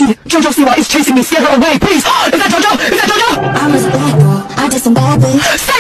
breathe. Jojo Siwa is chasing me, scare her away, please. Is that Jojo? Is that Jojo? I was a bad girl, I did some bad things.